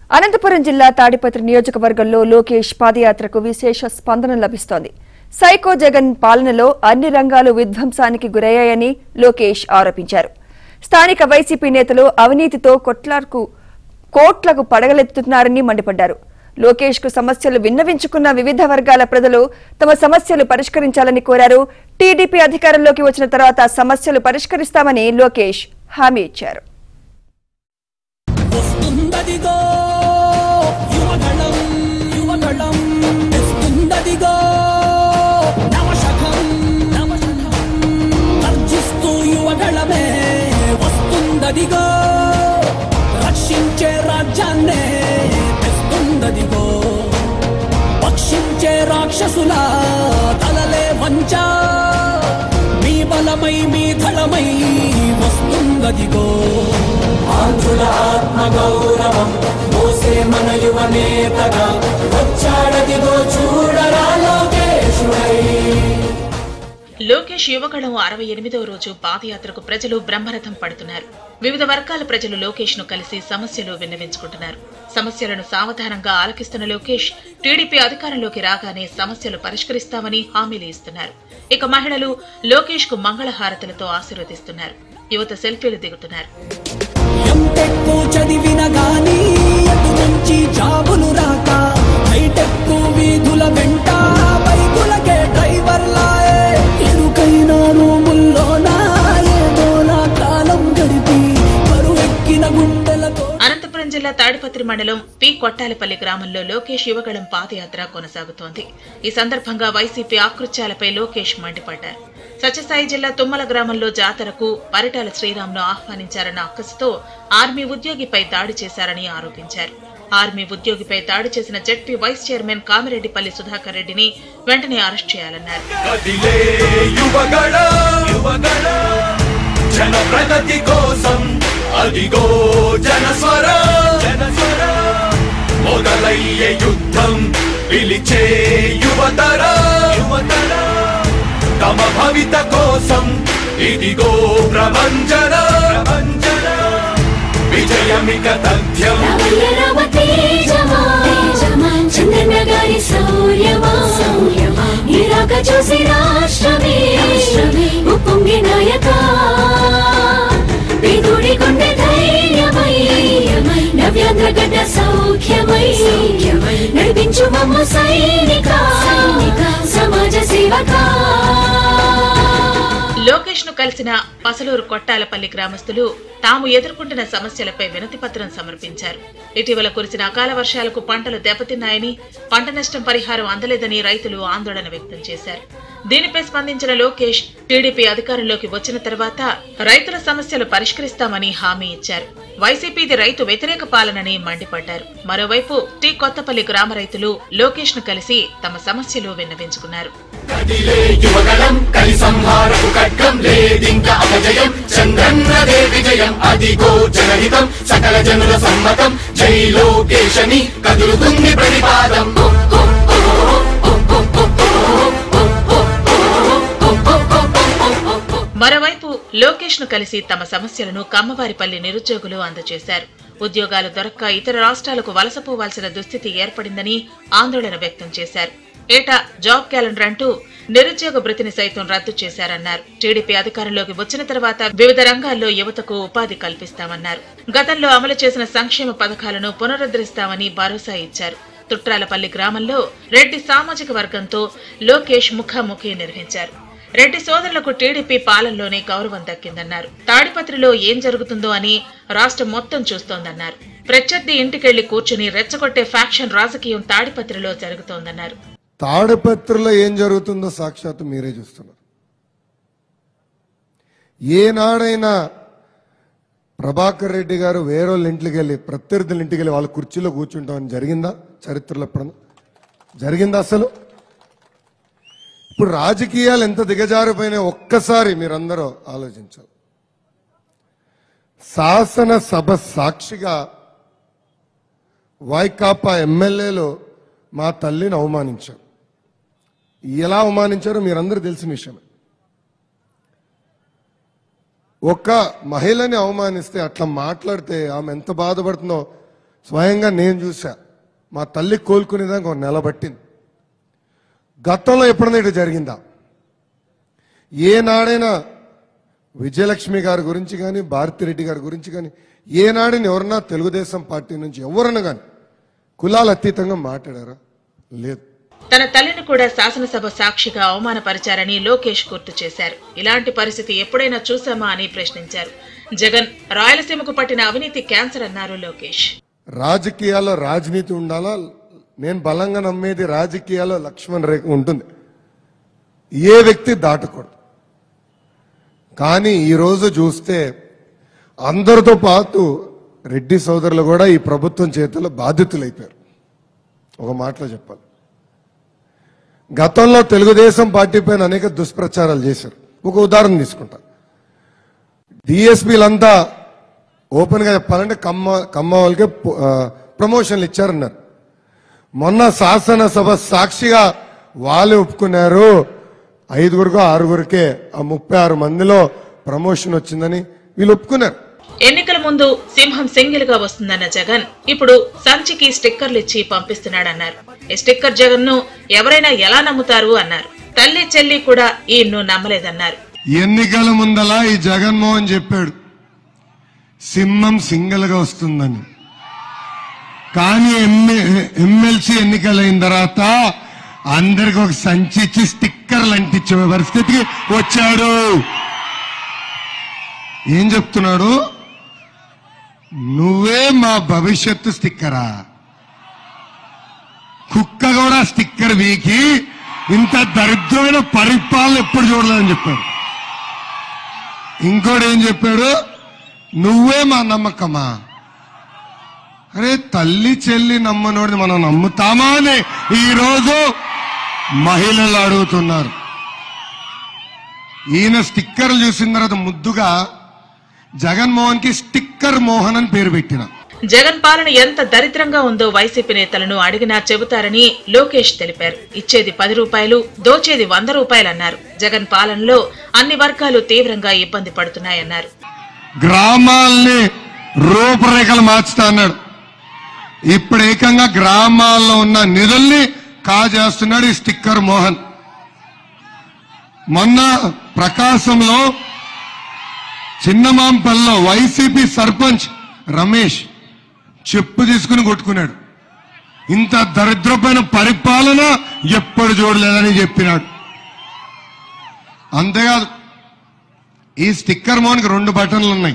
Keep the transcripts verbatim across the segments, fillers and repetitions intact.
అనంతపురం జిల్లా తాడిపత్రి నియోజకవర్గంలో లోకేష్ పాదయాత్రకు విశేష స్పందన లభిస్తోంది. సైకో జగన్ పాలనలో అన్ని రంగాలు విధ్వంసానికి గురయ్యాయని లోకేష్ ఆరోపించారు. స్థానిక వైసీపీ నేతలు అవినీతితో కొట్లార్కు కోట్లకు పడగలెత్తుతున్నారని మండిపడ్డారు. లోకేష్ కు సమస్యలు విన్నవించుకున్న వివిధ వర్గాల ప్రజలు తమ సమస్యలు పరిష్కరించాలని కోరారు. టీడీపీ అధికారంలోకి వచ్చిన తర్వాత సమస్యలు పరిష్కరిస్తామని లోకేష్ హామీ ఇచ్చారు. రక్షించే రాజ్యాన్నే తెస్తుందదిగో, పక్షించే రాక్షసుల తలలే వంచ, మీ బలమై మీ ధళమై వస్తుందదిగో. ఆంధ్రుల ఆత్మ గౌరవం మోసే మన యువ నేతగా వచ్చాడదిగో, చూడరా లోకేశుడై. లోకేష్ యువగళం అరవై ఎనిమిదవ రోజు పాదయాత్రకు ప్రజలు బ్రహ్మరథం పడుతున్నారు. వివిధ వర్గాల ప్రజలు లోకేష్ ను కలిసి సమస్యలు విన్నవించుకుంటున్నారు. సమస్యలను సావధానంగా ఆలకిస్తున్న లోకేష్ టీడీపీ అధికారంలోకి రాగానే సమస్యలు పరిష్కరిస్తామని హామీలు ఇస్తున్నారు. ఇక మహిళలు లోకేష్ కు మంగళహారతులతో ఆశీర్వదిస్తున్నారు. యువత సెల్ఫీలు దిగుతున్నారు. అనంతపురం జిల్లా తాడిపత్రి మండలం పి కొట్టాలపల్లి గ్రామంలో లోకేష్ యువగళం పాదయాత్ర కొనసాగుతోంది. ఈ సందర్భంగా వైసీపీ ఆకృత్యాలపై లోకేష్ మండిపడ్డారు. సత్యసాయి జిల్లా తుమ్మల గ్రామంలో జాతరకు పరిటాల శ్రీరామ్ను ఆహ్వానించారన్న అక్కసుతో ఆర్మీ ఉద్యోగిపై దాడి చేశారని ఆరోపించారు. ఆర్మీ ఉద్యోగిపై దాడి చేసిన ZP vice chairman Kamireddipalli Sudhakar రెడ్డిని వెంటనే అరెస్ట్ చేయాలన్నారు. అదిగో జనస్వర జనస్వర మొదలయ్యే యుద్ధం పిలిచే యువతర యువతర తమ భవిత కోసం ఇదిగో ప్రభంజన ప్రభంజన విజయమిక తథ్యం. చూసి రాష్ట్రమే ఉప్పొంగి నాయక పేదోడి గుండె ధైర్యమై నవ్యాంధ్రగడ్డ సౌఖ్యమై నడిపించు మమ్మ సైనిక సమాజ సేవక. లోకేష్ ను కలిసిన పసలూరు కొట్టాలపల్లి గ్రామస్తులు తాము ఎదుర్కొంటున్న సమస్యలపై వినతి పత్రం సమర్పించారు. ఇటీవల కురిసిన అకాల వర్షాలకు పంటలు దెబ్బతిన్నాయని, పంట నష్టం పరిహారం అందలేదని రైతులు ఆందోళన వ్యక్తం చేశారు. దీనిపై స్పందించిన లోకేష్ టీడీపీ అధికారంలోకి వచ్చిన తర్వాత రైతుల సమస్యలు పరిష్కరిస్తామని హామీ ఇచ్చారు. వైసీపీది రైతు వ్యతిరేక పాలనని మండిపడ్డారు. మరోవైపు టీ కొత్తపల్లి గ్రామ రైతులు లోకేష్ ను కలిసి తమ సమస్యలు విన్నవించుకున్నారు. సకల జనుల సమ్మతం జై లోకేశని కదులుతుంది ప్రతిపాదం. మరోవైపు లోకేష్ ను కలిసి తమ సమస్యలను కమ్మవారిపల్లి నిరుద్యోగులు అందజేశారు. ఉద్యోగాలు దొరక్క ఇతర రాష్ట్రాలకు వలసపోవాల్సిన దుస్థితి ఏర్పడిందని ఆందోళన వ్యక్తం చేశారు. ఏటా జాబ్ క్యాలెండర్ అంటూ నిరుద్యోగ భృతిని సైతం రద్దు చేశారన్నారు. టీడీపీ అధికారంలోకి వచ్చిన తర్వాత వివిధ రంగాల్లో యువతకు ఉపాధి కల్పిస్తామన్నారు. గతంలో అమలు చేసిన సంక్షేమ పథకాలను పునరుద్ధరిస్తామని భరోసా ఇచ్చారు. తుట్రాలపల్లి గ్రామంలో రెడ్డి సామాజిక వర్గంతో లోకేష్ ముఖాముఖి నిర్వహించారు. రెడ్డి సోదరులకు టీడీపీ పాలనలోనే గౌరవం దక్కిందన్నారు. తాడిపత్రిలో ఏం జరుగుతుందో అని రాష్ట్రం మొత్తం చూస్తోందన్నారు. ప్రత్యర్థి ఇంటికెళ్లి కూర్చుని రెచ్చగొట్టే ఫ్యాక్షన్ రాజకీయం తాడిపత్రిలో జరుగుతోందన్నారు. తాడిపత్రిలో ఏం జరుగుతుందో సాక్షాత్తు మీరే చూస్తున్నారు. ఏనాడైనా ప్రభాకర్ రెడ్డి గారు వేరేళ్ళ ఇంటికి వెళ్ళి ప్రత్యర్థుల ఇంటికి వెళ్ళి వాళ్ళ కుర్చీలో కూర్చుంటామని జరిగిందా? చరిత్రలో ఎప్పుడన్నా జరిగిందా? అసలు ఇప్పుడు రాజకీయాలు ఎంత దిగజారిపోయినా ఒక్కసారి మీరందరూ ఆలోచించాలి. శాసనసభ సాక్షిగా వైకాపా ఎమ్మెల్యేలు మా తల్లిని అవమానించారు. ఎలా అవమానించారో మీరందరూ తెలిసిన విషయమే. ఒక మహిళని అవమానిస్తే, అట్లా మాట్లాడితే ఆమె ఎంత బాధపడుతుందో స్వయంగా నేను చూసా. మా తల్లి కోలుకునేదానికి ఒక నెల పట్టింది. గతంలో ఎప్పుడైనా ఇటు జరిగిందా? ఏనాడైనా విజయలక్ష్మి గారి గురించి కానీ భారతిరెడ్డి గారి గురించి కానీ ఏనాడైనా ఎవరన్నా తెలుగుదేశం పార్టీ నుంచి ఎవరన్నా కానీ కులాల అతీతంగా మాట్లాడారా? లేదు. తన తల్లిని కూడా శాసనసభ సాక్షిగా అవమానపరిచారని లోకేష్ గుర్తు చేశారు. ఇలాంటి పరిస్థితి ఎప్పుడైనా చూసామా అని ప్రశ్నించారు. జగన్ రాయలసీమకు పట్టిన అవినీతి క్యాన్సర్ అన్నారు లోకేష్. రాజకీయాల్లో రాజనీతి ఉండాలా? నేను బలంగా నమ్మేది రాజకీయాల్లో లక్ష్మణ్ రేఖ ఉంటుంది, ఏ వ్యక్తి దాటకూడదు. కానీ ఈరోజు చూస్తే అందరితో పాటు రెడ్డి సోదరులు కూడా ఈ ప్రభుత్వం చేతుల్లో బాధితులైపోయారు. ఒక మాటలో చెప్పాలి, గతంలో తెలుగుదేశం పార్టీ పైన అనేక దుష్ప్రచారాలు చేశారు. ఒక ఉదాహరణ తీసుకుంటా. డిఎస్పీలంతా ఓపెన్ గా చెప్పాలంటే కమ్మ కమ్మ వాళ్ళకి ప్రమోషన్లు ఇచ్చారన్నారు. మొన్న శాసనసభ సాక్షిగా వాళ్ళే ఒప్పుకున్నారు, ఐదుగురికో ఆరుగురికే ఆ ముప్పై ఆరు మందిలో ప్రమోషన్ వచ్చిందని వీళ్ళు ఒప్పుకున్నారు. ఎన్నికల ముందు సింహం సింగిల్ గా వస్తుందన్న జగన్ ఇప్పుడు సంచికి స్టిక్కర్లు ఇచ్చి పంపిస్తున్నాడన్నారు. ఈ స్టిక్కర్ జగన్ ను ఎవరైనా ఎలా నమ్ముతారు అన్నారు. తల్లి చెల్లి కూడా ఈయన్ను నమ్మలేదన్నారు. ఎన్నికల ముందలా ఈ జగన్మోహన్ చెప్పాడు సింహం సింగిల్ గా వస్తుందని. కానీ ఎమ్మెల్సీ ఎన్నికలైన తర్వాత అందరికి ఒక సంచి ఇచ్చి స్టిక్కర్లు అంటించే పరిస్థితికి వచ్చాడు. ఏం చెప్తున్నాడు? నువ్వే మా భవిష్యత్తు స్టిక్కరా? కుక్క కూడా స్టిక్కర్ వీకి ఇంత దరిద్రమైన పరిపాలన ఎప్పుడు చూడలేదని చెప్పాడు. ఇంకోటి ఏం చెప్పాడు? నువ్వే మా నమ్మకమా? అరే తల్లి చెల్లి నమ్మనోడిని మనం నమ్ముతామా అని ఈరోజు మహిళలు అడుగుతున్నారు. ఈయన స్టిక్కర్లు చూసిన తర్వాత ముద్దుగా జగన్మోహన్ కి స్టిక్కర్ మోహన్ అని పేరు పెట్టిన. జగన్ పాలన ఎంత దరిద్రంగా ఉందో వైసీపీ నేతలను అడిగినా చెబుతారని లోకేష్ తెలిపారు. ఇచ్చేది పది రూపాయలు, దోచేది వంద రూపాయలన్నారు. జగన్ పాలనలో అన్ని వర్గాలు తీవ్రంగా ఇబ్బంది పడుతున్నాయన్నారు. గ్రామాల్ని రూపురేఖలు మార్చుతా అన్నాడు. ఇప్పుడు ఏకంగా గ్రామాల్లో ఉన్న నిధుల్ని కాజేస్తున్నాడు ఈ స్టిక్కర్ మోహన్. మొన్న ప్రకాశంలో చిన్నమాంపల్లో వైసీపీ సర్పంచ్ రమేష్ చెప్పు తీసుకుని కొట్టుకున్నాడు. ఇంత దరిద్రమైన పరిపాలన ఎప్పుడు చూడలేదని చెప్పినాడు. అంతేకాదు, ఈ స్టిక్కర్ మోహన్కి రెండు బటన్లు ఉన్నాయి.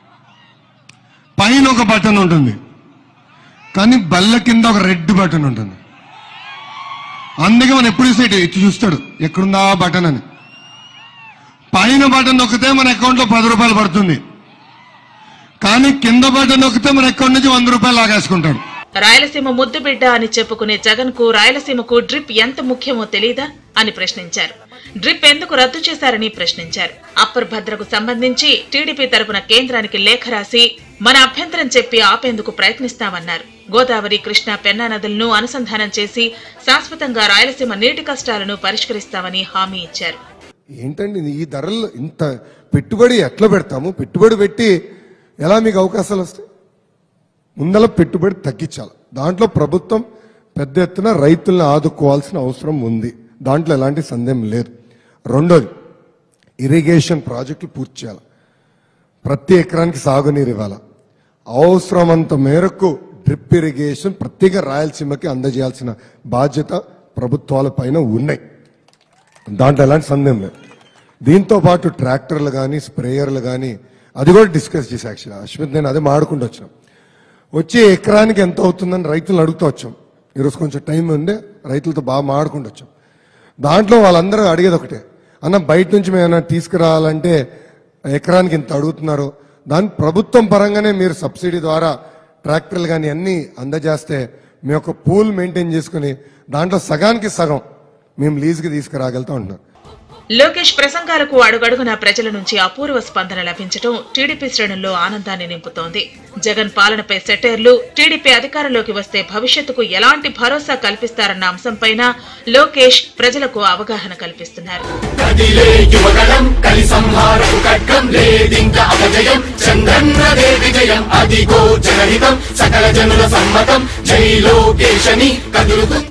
పైన ఒక బటన్ ఉంటుంది, కానీ బల్ల కింద ఒక రెడ్ బటన్ ఉంటుంది. అందుకే మనం ఎప్పుడు చూస్తే ఇటు చూస్తాడు ఎక్కడుందా బటన్ అని. పైన బటన్ నొక్కితే మన అకౌంట్ లో పది రూపాయలు పడుతుంది, కానీ కింద బటన్ నొక్కితే మన అకౌంట్ నుంచి వంద రూపాయలు లాగేసుకుంటాడు. రాయలసీమ ముద్దు బిడ్డ అని చెప్పుకునే జగన్ కు రాయలసీమకు డ్రిప్ ఎంత ముఖ్యమో తెలీదా అని ప్రశ్నించారు. డ్రిప్ ఎందుకు రద్దు చేశారని ప్రశ్నించారు. అప్పర్ భద్రకు సంబంధించి టీడీపీ తరపున కేంద్రానికి లేఖ రాసి మన అభ్యంతరం చెప్పి ఆపేందుకు ప్రయత్నిస్తామన్నారు. గోదావరి, కృష్ణా, పెన్నా నదులను అనుసంధానం చేసి శాశ్వతంగా రాయలసీమ నీటి కష్టాలను పరిష్కరిస్తామని హామీ ఇచ్చారు. ఏంటండి ఈ ధరలు? ఇంత పెట్టుబడి ఎట్లా పెడతాము? పెట్టుబడి పెట్టి ఎలా మీకు అవకాశాలు వస్తాయి? ముందల పెట్టుబడి తగ్గించాలి. దాంట్లో ప్రభుత్వం పెద్ద ఎత్తున రైతులను ఆదుకోవాల్సిన అవసరం ఉంది, దాంట్లో ఎలాంటి సందేహం లేదు. రెండోది, ఇరిగేషన్ ప్రాజెక్టులు పూర్తి చేయాలి. ప్రతి ఎకరానికి సాగునీరు ఇవ్వాలి. అవసరమంత మేరకు డ్రిప్ ఇరిగేషన్ ప్రత్యేక రాయలసీమకి అందజేయాల్సిన బాధ్యత ప్రభుత్వాల పైన ఉన్నాయి, దాంట్లో ఎలాంటి సందేహం లేదు. దీంతో పాటు ట్రాక్టర్లు కానీ స్ప్రేయర్లు కానీ అది కూడా డిస్కస్ చేసి యాక్చువల్లీ అశ్విత్ నేను అదే మాడుకుంటూ వచ్చాం. వచ్చే ఎకరానికి ఎంత అవుతుందని రైతులను అడుగుతూ వచ్చాం. ఈరోజు కొంచెం టైం ఉండే రైతులతో బాగా మాడుకుంటూ వచ్చాం. దాంట్లో వాళ్ళందరూ అడిగేది ఒకటే, అన్న బయట నుంచి మేము ఏమైనా తీసుకురావాలంటే ఎకరానికి ఇంత అడుగుతున్నారు, దాని ప్రభుత్వం పరంగానే మీరు సబ్సిడీ ద్వారా ట్రాక్టర్లు కానీ అన్నీ అందజేస్తే మేము ఒక పూల్ మెయింటైన్ చేసుకుని దాంట్లో సగానికి సగం మేము లీజుకి తీసుకురాగలుగుతాం అంటున్నారు. లోకేష్ ప్రసంగాలకు అడుగడుగున ప్రజల నుంచి అపూర్వ స్పందన లభించడం టీడీపీ శ్రేణుల్లో ఆనందాన్ని నింపుతోంది. జగన్ పాలనపై సెటైర్లు, టీడీపీ అధికారంలోకి వస్తే భవిష్యత్తుకు ఎలాంటి భరోసా కల్పిస్తారన్న అంశంపైన లోకేష్ ప్రజలకు అవగాహన కల్పిస్తున్నారు. సకల జనుల సమ్మతం జై లోకేశని కదులుతుంది.